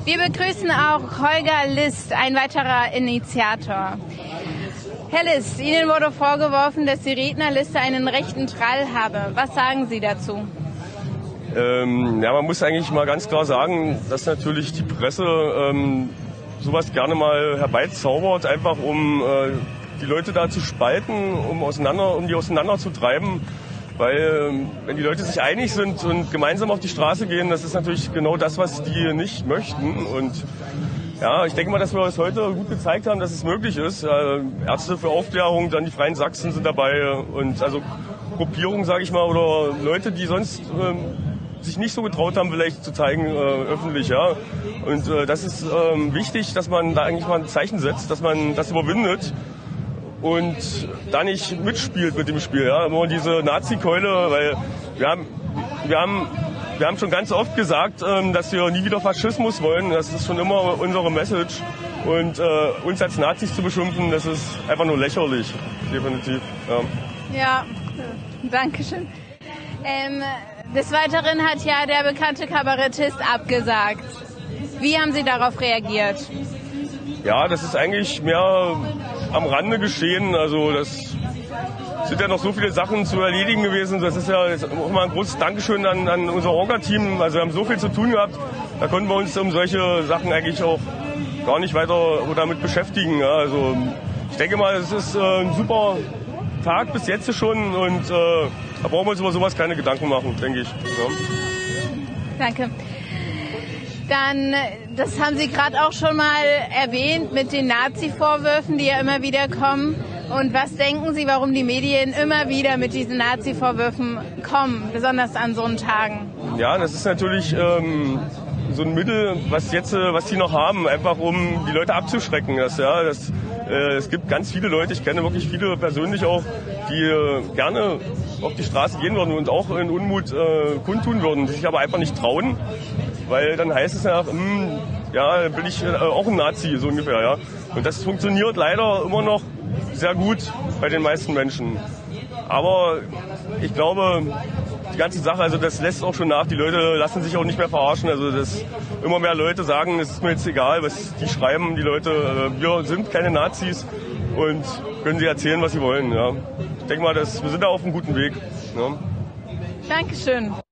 Wir begrüßen auch Holger List, ein weiterer Initiator. Herr List, Ihnen wurde vorgeworfen, dass die Rednerliste einen rechten Trall habe. Was sagen Sie dazu? Man muss eigentlich mal ganz klar sagen, dass natürlich die Presse sowas gerne mal herbeizaubert, einfach um die Leute da zu spalten, um die auseinanderzutreiben. Weil wenn die Leute sich einig sind und gemeinsam auf die Straße gehen, das ist natürlich genau das, was die nicht möchten. Und ja, ich denke mal, dass wir es heute gut gezeigt haben, dass es möglich ist. Ärzte für Aufklärung, dann die Freien Sachsen sind dabei und also Gruppierungen, sage ich mal, oder Leute, die sonst sich nicht so getraut haben, vielleicht zu zeigen öffentlich, ja. Und das ist wichtig, dass man da eigentlich mal ein Zeichen setzt, dass man das überwindet und da nicht mitspielt mit dem Spiel, ja. Immer diese Nazi-Keule, weil wir haben schon ganz oft gesagt, dass wir nie wieder Faschismus wollen. Das ist schon immer unsere Message. Und uns als Nazis zu beschimpfen, das ist einfach nur lächerlich, definitiv. Ja, danke schön. Des Weiteren hat ja der bekannte Kabarettist abgesagt. Wie haben Sie darauf reagiert? Ja, das ist eigentlich mehr am Rande geschehen. Also das sind ja noch so viele Sachen zu erledigen gewesen. Das ist ja jetzt auch mal ein großes Dankeschön an unser Orga-Team. Also wir haben so viel zu tun gehabt. Da konnten wir uns um solche Sachen eigentlich auch gar nicht weiter damit beschäftigen. Ja, also ich denke mal, es ist ein super Tag bis jetzt schon und da brauchen wir uns über sowas keine Gedanken machen, denke ich. Ja. Danke. Dann, das haben Sie gerade auch schon mal erwähnt mit den Nazi-Vorwürfen, die ja immer wieder kommen. Und was denken Sie, warum die Medien immer wieder mit diesen Nazi-Vorwürfen kommen, besonders an so Tagen? Ja, das ist natürlich so ein Mittel, was die noch haben, einfach um die Leute abzuschrecken. Es gibt ganz viele Leute, ich kenne wirklich viele persönlich auch, die gerne auf die Straße gehen würden und auch in Unmut kundtun würden, die sich aber einfach nicht trauen, weil dann heißt es ja, bin ich auch ein Nazi, so ungefähr, ja. Und das funktioniert leider immer noch sehr gut bei den meisten Menschen. Aber ich glaube, die ganze Sache, also das lässt auch schon nach. Die Leute lassen sich auch nicht mehr verarschen. Also immer mehr Leute sagen, es ist mir jetzt egal, was die schreiben. Die Leute, wir sind keine Nazis und können sie erzählen, was sie wollen. Ja. Ich denke mal, wir sind da auf einem guten Weg. Ja. Dankeschön.